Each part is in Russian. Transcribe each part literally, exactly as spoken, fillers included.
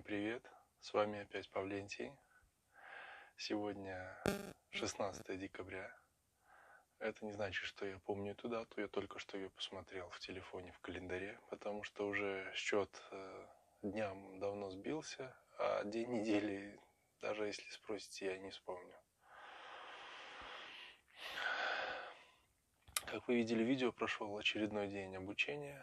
привет! С вами опять Павлентий. Сегодня шестнадцатое декабря. Это не значит, что я помню эту дату, я только что ее посмотрел в телефоне, в календаре, потому что уже счет дням давно сбился, а день недели, даже если спросите, я не вспомню. Как вы видели, видео прошел очередной день обучения.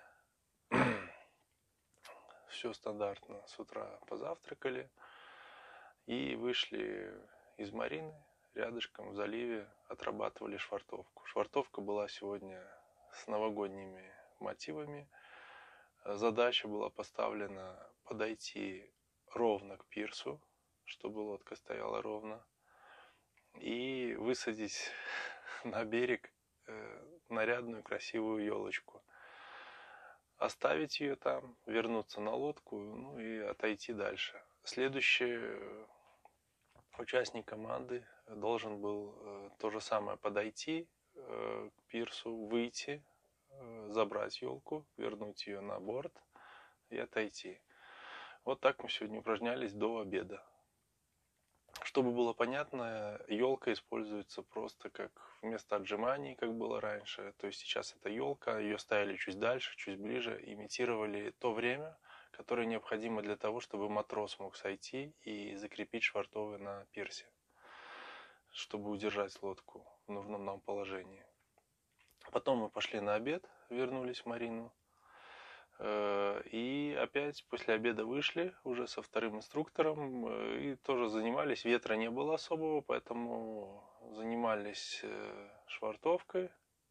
Все стандартно. С утра позавтракали и вышли из марины, рядышком в заливе отрабатывали швартовку. Швартовка была сегодня с новогодними мотивами. Задача была поставлена подойти ровно к пирсу, чтобы лодка стояла ровно, и высадить на берег нарядную красивую елочку. Оставить ее там, вернуться на лодку, ну и отойти дальше. Следующий участник команды должен был э, то же самое подойти э, к пирсу, выйти, э, забрать елку, вернуть ее на борт и отойти. Вот так мы сегодня упражнялись до обеда. Чтобы было понятно, елка используется просто как вместо отжиманий, как было раньше. То есть сейчас это елка, ее ставили чуть дальше, чуть ближе, имитировали то время, которое необходимо для того, чтобы матрос мог сойти и закрепить швартовы на пирсе, чтобы удержать лодку в нужном нам положении. Потом мы пошли на обед, вернулись в марину. И опять после обеда вышли уже со вторым инструктором и тоже занимались. Ветра не было особого, поэтому занимались швартовкой,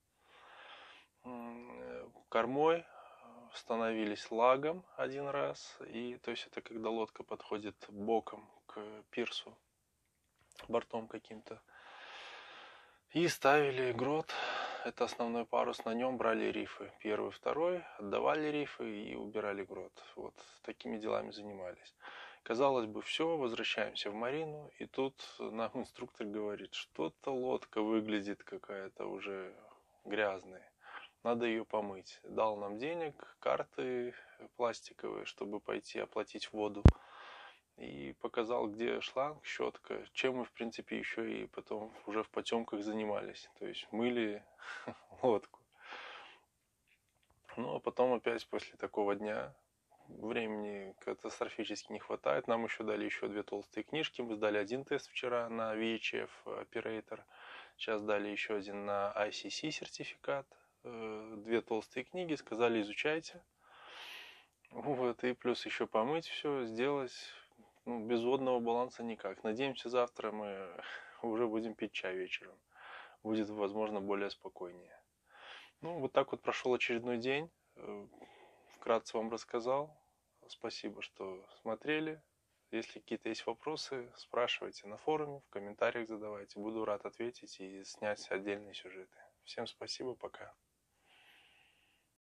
кормой, становились лагом один раз. И то есть это когда лодка подходит боком к пирсу, бортом каким-то. И ставили грот. Это основной парус, на нем брали рифы. Первый, второй, отдавали рифы и убирали грот. Вот такими делами занимались. Казалось бы, все, возвращаемся в марину. И тут нам инструктор говорит, что-то лодка выглядит какая-то уже грязная. Надо ее помыть. Дал нам денег, карты пластиковые, чтобы пойти оплатить воду. И показал, где шланг, щетка, чем мы, в принципе, еще и потом уже в потемках занимались. То есть мыли лодку. Ну, а потом опять после такого дня времени катастрофически не хватает. Нам еще дали еще две толстые книжки. Мы сдали один тест вчера на ви эйч эф Operator. Сейчас дали еще один на ай си си сертификат. Две толстые книги. Сказали, изучайте. Вот, и плюс еще помыть все, сделать. Ну, без водного баланса никак. Надеемся, завтра мы уже будем пить чай вечером. Будет, возможно, более спокойнее. Ну, вот так вот прошел очередной день. Вкратце вам рассказал. Спасибо, что смотрели. Если какие-то есть вопросы, спрашивайте на форуме, в комментариях задавайте. Буду рад ответить и снять отдельные сюжеты. Всем спасибо, пока.